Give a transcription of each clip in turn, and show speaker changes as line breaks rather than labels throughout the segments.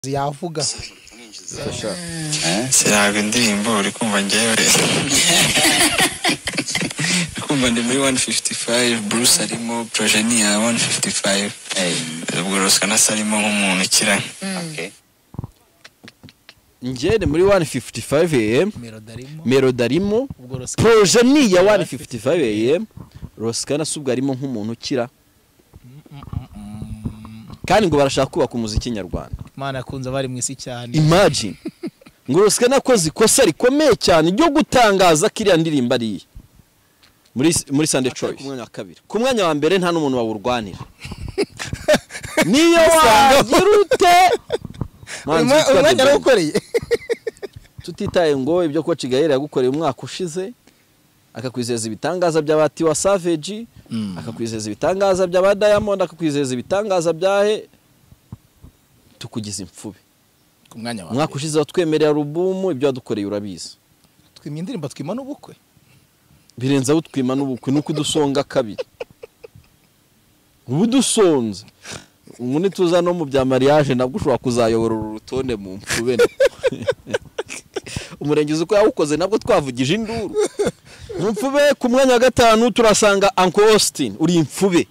yavuga
siraga indirimbo uri kumva ngewe kumva ndi muri 155 Bruce arimo Progenia 155 ubwo Roskana sarimo nk'umuntu kiranye
njye muri 155 am Melodarimo Progenia 155 am Roskana subwo arimo nk'umuntu kira kandi ngo barashaka kubaka umuziki nyarwanda
Imana yakunze bari mu isi cyane
imagine ngo Roskana koze ikosa rikomeye cyane ryo gutangaza kiriya ndirimbo ari muri Sunday Choice ku mwanya wa kabiri ku mwanya wa mbere nta n'umuntu wawurwanira niyo wagirute
umwanya rawukoreye
tutitaye ngo ibyo ko Kigayera yagukoreye umwaka ushize akakwizeza ibitangaza by'abati wa Savage akakwizeza ibitangaza by'aba Diamond akakwizeza ibitangaza byahe tukugize imfube
ku mwanya wa
umwaka ushize watwemerera album ibyo wadukoreye urabizi
twimye indirimbo twima n'ubukwe
birenza utwima n'ubukwe nuko dusonga kabiri ubu dusonze umuni tuza no mu bya mariage nabwo ushobora kuzayobora urutonde mu mfube umurengezi uko yawukoze nabwo twavugije induru mu mfube ku mwanya wa gatanu turasanga Uncle Austin uri imfube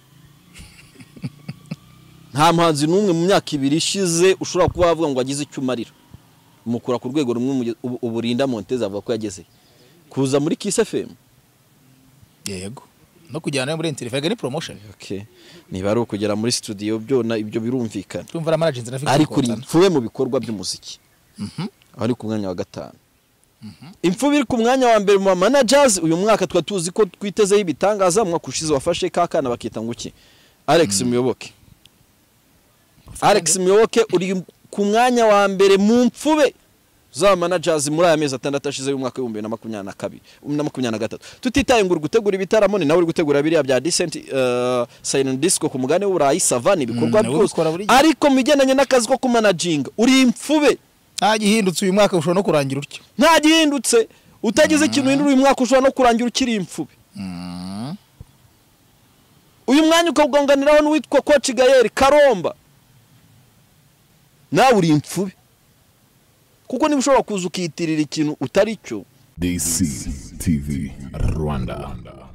nta mhanzi n'umwe mu myaka ibiri ishize ushobora kuba wavuga ngo agize icyo umarira umukura ku rwego rumwe uburinda Montez avuga ko yageze kuza muri Kiss FM
yego no kujyana muri interview ni promotion
okay niba ari ukugera muri studio byo na ibyo birumvikana
tumva managers na
ari kuri imfuwe mu bikorwa by'umuziki ari ku mwanya wa gatanu imfuwe iri ku mwanya wa mbere mu managers uyu mwaka twatuzi ko twitezeho ibitangaza mwaka ushize wafashe kakana bakita nguki Alex Muyoboke uri ku mwanya wa mbere mu mfube za managers muri aya mezi atandatu ashize y'umwaka wa 2022 tutitaye ngo gutegura ibitaramo ni nawe uri gutegura biriya bya Decent Silent Disco ku mugane w'Uburayi Savana ibikorwa byose ariko migendanye n'akazi ko kumanaging uri imfube
nta gihindutse uyu mwaka ushobora no kurangira utyo
nta gihindutse utagize ikintu hindura uyu mwaka ushobora no kurangira ukiri imfube uyu mwanya ukagonganiraho n'uwitwa Coach Gayeri Karomba nawe uri imfube kuko niba ushobora kuza ukiyitirira ikintu utari cyo
DC TV Rwanda